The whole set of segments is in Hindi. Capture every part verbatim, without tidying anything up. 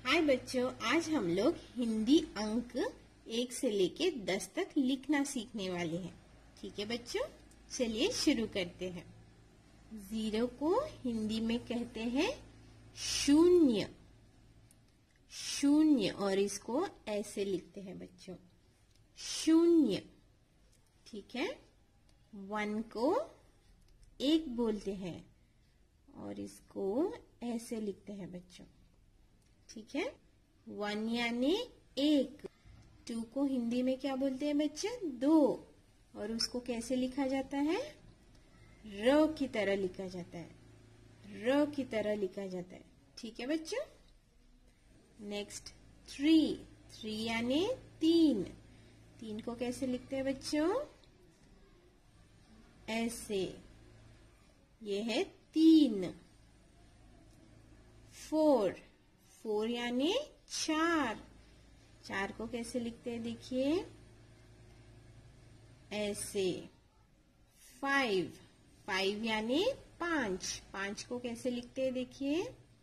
हाय बच्चों, आज हम लोग हिंदी अंक एक से लेके दस तक लिखना सीखने वाले हैं। ठीक है बच्चों, चलिए शुरू करते हैं। जीरो को हिंदी में कहते हैं शून्य। शून्य और इसको ऐसे लिखते हैं बच्चों, शून्य। ठीक है। वन को एक बोलते हैं और इसको ऐसे लिखते हैं बच्चों। ठीक है। वन यानी एक। टू को हिंदी में क्या बोलते हैं बच्चे? दो। और उसको कैसे लिखा जाता है? र की तरह लिखा जाता है, र की तरह लिखा जाता है। ठीक है बच्चों। Next three. थ्री यानी तीन। तीन को कैसे लिखते हैं बच्चों? ऐसे। ये है तीन। फोर। फोर यानी चार। चार को कैसे लिखते हैं? देखिए ऐसे। फाइव। फाइव यानी पांच। पांच को कैसे लिखते हैं? देखिए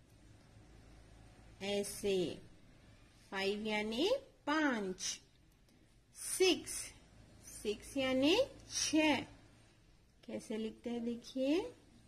ऐसे। फाइव यानी पांच। सिक्स। सिक्स यानी छह। कैसे लिखते हैं? देखिए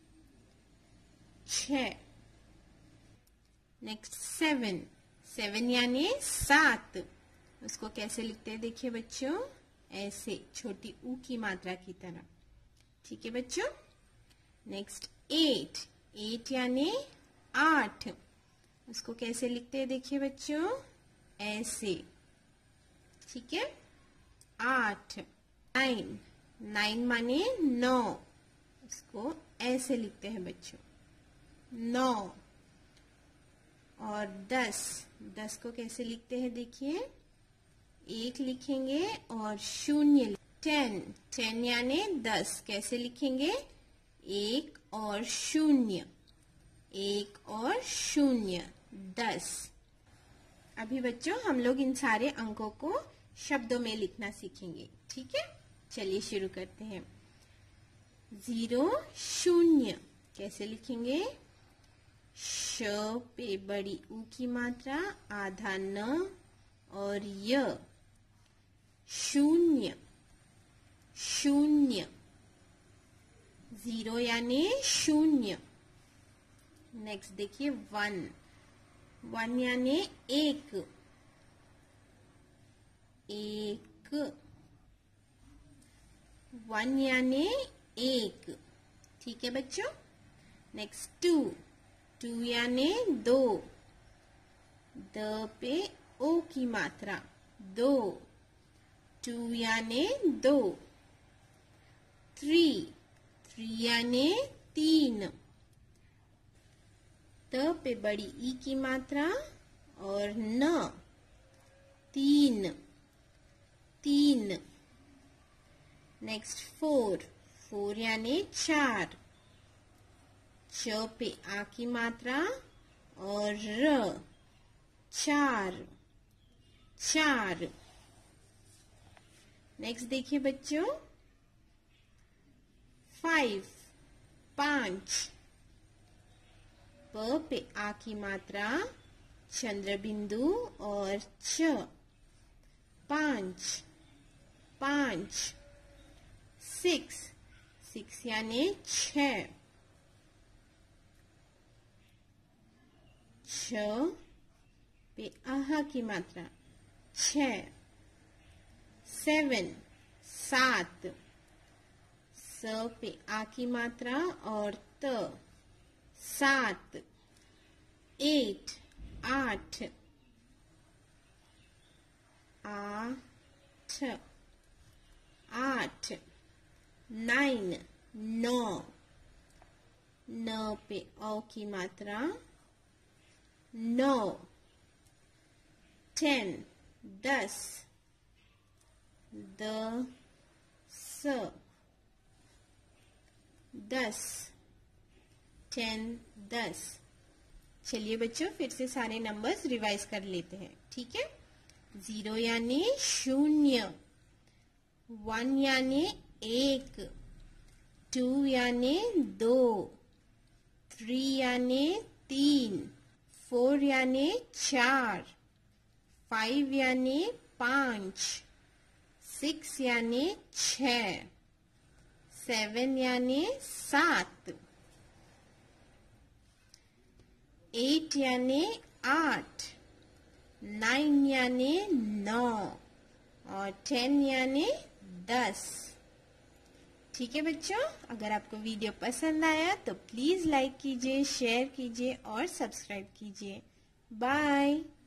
छह। Next seven. सेवन यानी सात। उसको कैसे लिखते हैं? देखिए बच्चों ऐसे, छोटी ऊ की मात्रा की तरह। ठीक है बच्चों। Next eight. एट यानी आठ। उसको कैसे लिखते हैं? देखिए बच्चों ऐसे। ठीक है। आठ। नाइन। नाइन माने नौ। उसको ऐसे लिखते हैं बच्चों, नौ। और दस। दस को कैसे लिखते हैं? देखिए एक लिखेंगे और शून्य। टेन। टेन यानी दस। कैसे लिखेंगे? एक और शून्य। एक और शून्य, दस। अभी बच्चों हम लोग इन सारे अंकों को शब्दों में लिखना सीखेंगे। ठीक है, चलिए शुरू करते हैं। जीरो शून्य कैसे लिखेंगे? श पे बड़ी ऊ की मात्रा, आधा न और य। शून्य। शून्य। जीरो यानी शून्य। नेक्स्ट देखिए वन। वन यानी एक। एक। वन यानी एक। ठीक है बच्चों। Next to. टू यानी दो। द पे ओ की मात्रा, दो। टू यानी दो। थ्री। थ्री यानी तीन। त पे बड़ी ई की मात्रा और न, तीन। तीन। Next four. फोर यानी चार। च पे आ की मात्रा और र, चार। चार। नेक्स्ट देखिए बच्चों फाइव। पांच। प पे आ की मात्रा, चंद्र बिंदु और च, पांच। पांच। सिक्स। सिक्स यानी छह। छ पे आह की मात्रा, छह। सेवन। सात। स पे आ की मात्रा और त, सात। एट। आठ। आठ। आठ। नाइन। नौ। न पे औ की मात्रा, नौ। टेन। दस। द स, दस। टेन, दस। चलिए बच्चों फिर से सारे नंबर्स रिवाइज कर लेते हैं। ठीक है। जीरो यानी शून्य। वन यानी एक। टू यानी दो। थ्री यानी तीन। फोर यानी चार, फाइव यानी पांच, सिक्स यानी छ, सेवन यानी सात, एट यानी आठ, नाइन यानी नौ और टेन यानी दस। ठीक है बच्चों, अगर आपको वीडियो पसंद आया तो प्लीज लाइक कीजिए, शेयर कीजिए और सब्सक्राइब कीजिए। बाय।